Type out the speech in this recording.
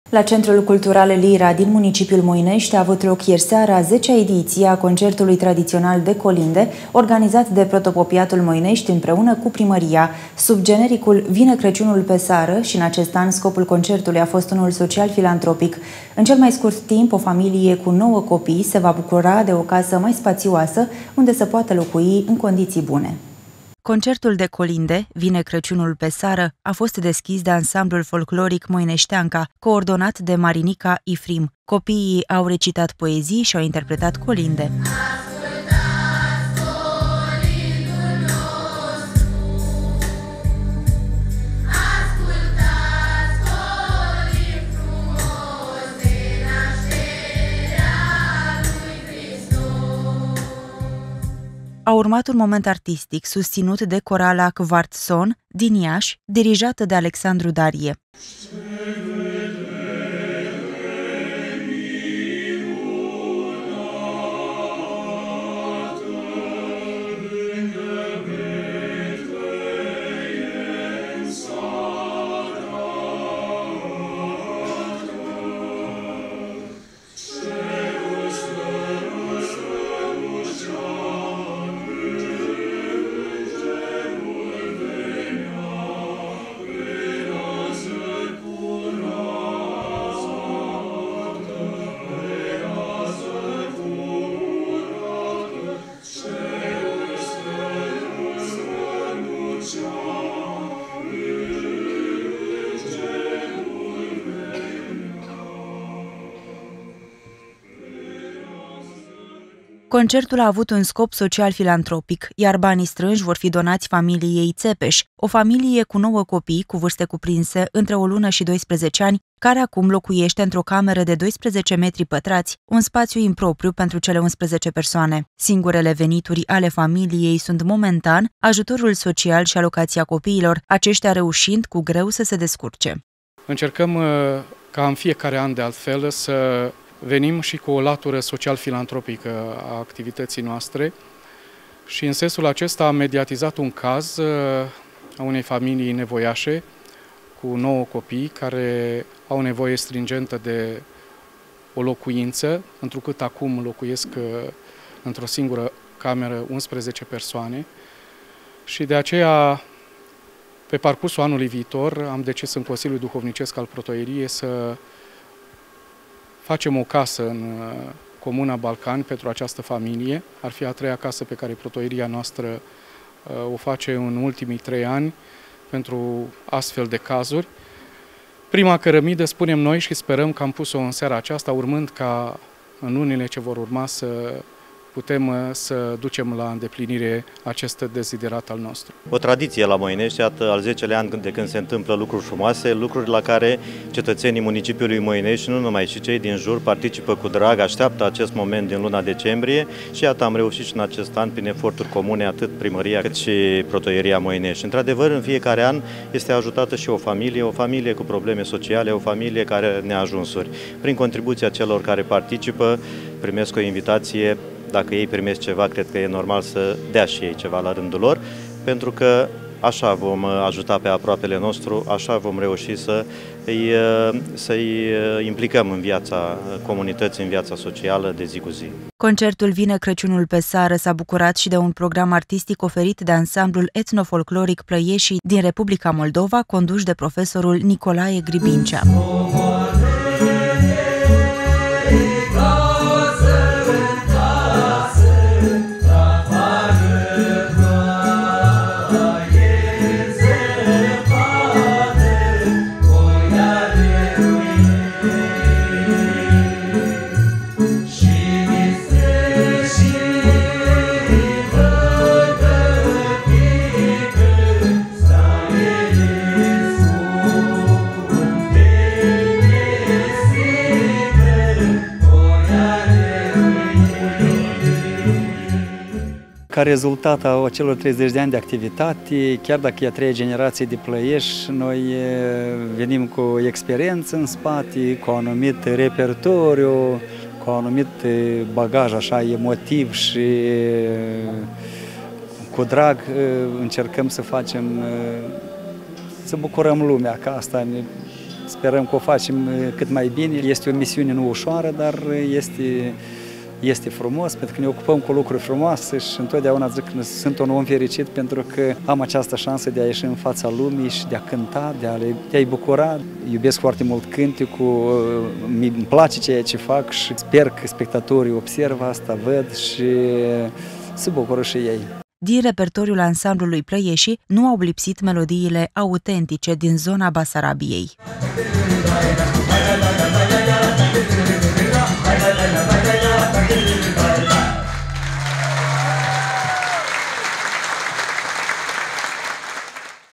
La Centrul Cultural Lira din municipiul Moinești a avut loc ieri seara a 10-a ediție a concertului tradițional de colinde, organizat de Protopopiatul Moinești împreună cu primăria, sub genericul Vine Crăciunul pe Sară, și în acest an scopul concertului a fost unul social-filantropic. În cel mai scurt timp, o familie cu 9 copii se va bucura de o casă mai spațioasă, unde să poată locui în condiții bune. Concertul de colinde, Vine Crăciunul pe Sară, a fost deschis de ansamblul folcloric Moineșteanca, coordonat de Marinica Ifrim. Copiii au recitat poezii și au interpretat colinde. A urmat un moment artistic susținut de corala Kvartson din Iași, dirijată de Alexandru Darie. Concertul a avut un scop social-filantropic, iar banii strânși vor fi donați familiei Țepeș, o familie cu 9 copii cu vârste cuprinse între o lună și 12 ani, care acum locuiește într-o cameră de 12 metri pătrați, un spațiu impropriu pentru cele 11 persoane. Singurele venituri ale familiei sunt momentan ajutorul social și alocația copiilor, aceștia reușind cu greu să se descurce. Încercăm ca în fiecare an de altfel să venim și cu o latură social-filantropică a activității noastre și în sensul acesta am mediatizat un caz a unei familii nevoiașe cu 9 copii care au nevoie stringentă de o locuință, întrucât acum locuiesc într-o singură cameră 11 persoane și de aceea pe parcursul anului viitor am decis în Consiliul Duhovnicesc al Protoieriei să facem o casă în Comuna Balcani pentru această familie. Ar fi a 3-a casă pe care Protoieria noastră o face în ultimii 3 ani pentru astfel de cazuri. Prima cărămidă, spunem noi, și sperăm că am pus-o în seara aceasta, urmând ca în lunile ce vor urma să putem să ducem la îndeplinire acest deziderat al nostru. O tradiție la Moinești, iată, al 10-lea an de când se întâmplă lucruri frumoase, lucruri la care cetățenii municipiului Moinești, nu numai și cei din jur, participă cu drag, așteaptă acest moment din luna decembrie și iată, am reușit și în acest an, prin eforturi comune, atât primăria cât și Protoieria Moinești. Într-adevăr, în fiecare an este ajutată și o familie cu probleme sociale, o familie care are neajunsuri. Prin contribuția celor care participă, primesc o invitație. Dacă ei primesc ceva, cred că e normal să dea și ei ceva la rândul lor, pentru că așa vom ajuta pe aproapele nostru, așa vom reuși să-i implicăm în viața comunității, în viața socială de zi cu zi. Concertul Vine Crăciunul pe Sară s-a bucurat și de un program artistic oferit de ansamblul etnofolcloric Plăieșii din Republica Moldova, condus de profesorul Nicolae Gribincea. Ca rezultat a celor 30 de ani de activitate, chiar dacă e a 3-a generație de plăieși, noi venim cu o experiență în spate, cu un anumit repertoriu, cu un anumit bagaj așa emotiv și cu drag încercăm să facem, să bucurăm lumea, că asta Sperăm că o facem cât mai bine. Este o misiune nu ușoară, dar este frumos, pentru că ne ocupăm cu lucruri frumoase și întotdeauna zic că sunt un om fericit pentru că am această șansă de a ieși în fața lumii și de a cânta, de a-i bucura. Iubesc foarte mult cânticul, îmi place ceea ce fac și sper că spectatorii observă asta, văd și se bucură și ei. Din repertoriul ansamblului Plăieșii nu au lipsit melodiile autentice din zona Basarabiei.